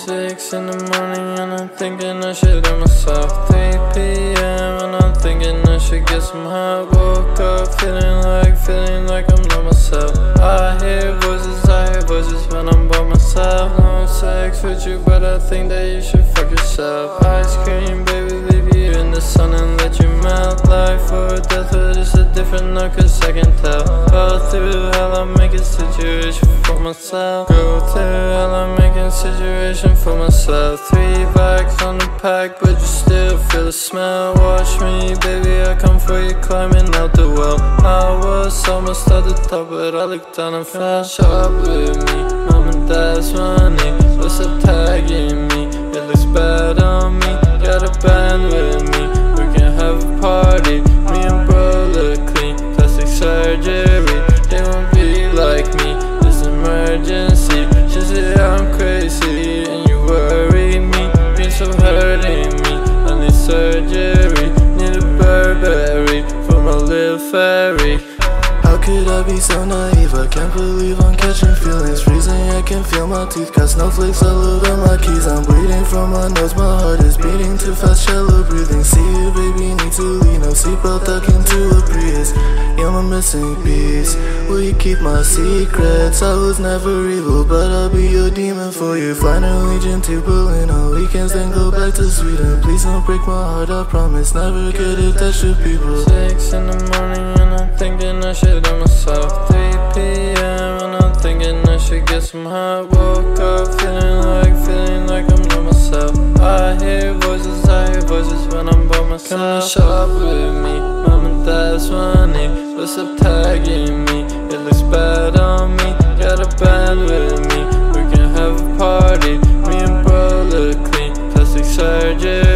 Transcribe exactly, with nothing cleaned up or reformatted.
Six in the morning and I'm thinking I should hurt myself. Three P M and I'm thinking I should get some hot. Woke up feeling like, feeling like I'm not myself. I hear voices, I hear voices when I'm by myself. No sex with you, but I think that you should fuck yourself. Ice cream, baby, leave you in the sun and let you melt. Life or death, but it's a different now, cause I can tell. Go through hell, I'm making situation for myself. Go through hell, I'm making situation for myself. Three bags on the pack, but you still feel the smell. Watch me, baby, I come for you, climbing out the well. I was almost at the top, but I looked down and fell. Show up with me, mom and dad's money. What's up tagging me? It looks bad on me. Got a band with me, we can have a party. Me and bro look clean, plastic surgery. They won't be like me, this emergency. She said I'm crazy and you worry me. You're so hurting me, I need surgery. Need a Burberry for my little fairy. How could I be so naive? I can't believe I'm catching feelings. Freezing, I can feel my teeth. Got snowflakes all over my keys. I'm bleeding from my nose, my heart is beating too fast, shallow breathing. See you, baby, need to leave. No seatbelt, duck into a breeze. You're my missing piece. Will you keep my secrets? I was never evil, but I'll be your demon for you. Fly Norwegian to Berlin on weekends, then go back to Sweden. Please don't break my heart, I promise. Never get attached to people. Six in the morning and I'm thinking I should hurt myself. Three P M and I'm thinking I should get some hot. Woke up feeling like, feeling like I'm not myself. I hear voices, I hear voices when I'm by myself. Come shop with me, mom and dad's money. What's up tagging me? It looks bad on me. Got a band with me, we can have a party. Me and bro look clean, plastic surgery.